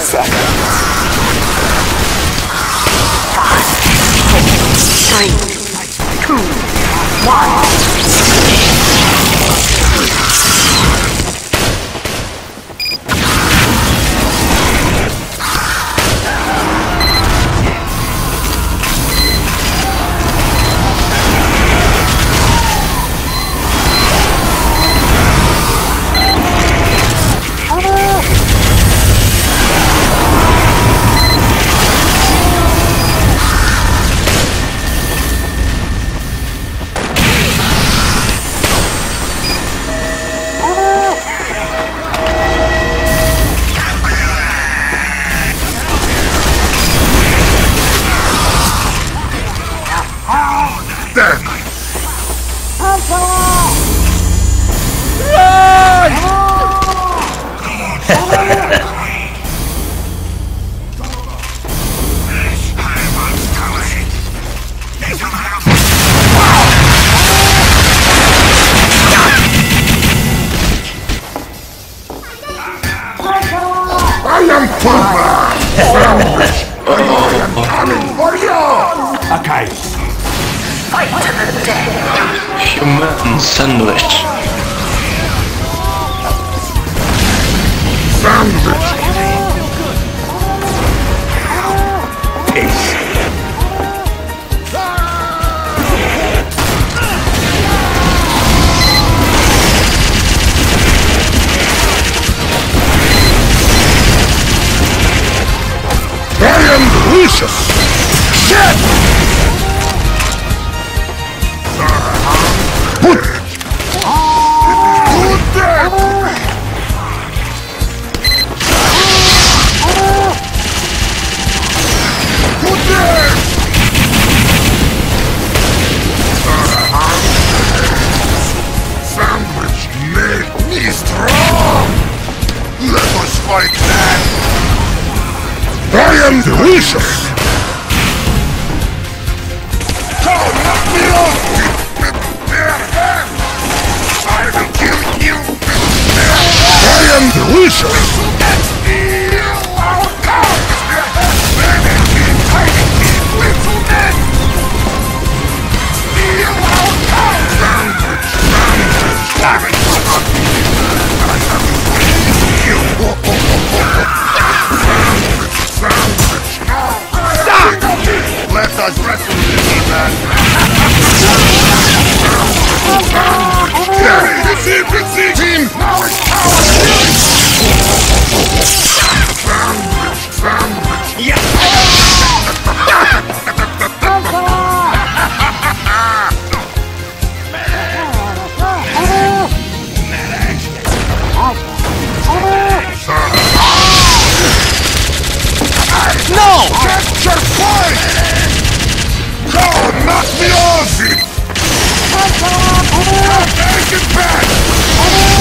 6, 5, 4, 3, 2, 1. Okay. Fight to the death. Human sandwich. Sandwich. Peace. I am delicious. Shit! Sandwich made me strong. Let us fight that. I am delicious. Don't knock me off. I will kill you. I am delicious. Let us wrestle this man. It's team. Now it's power. Sandwich. Yeah. No! Capture point! Go, knock me off! Take it back!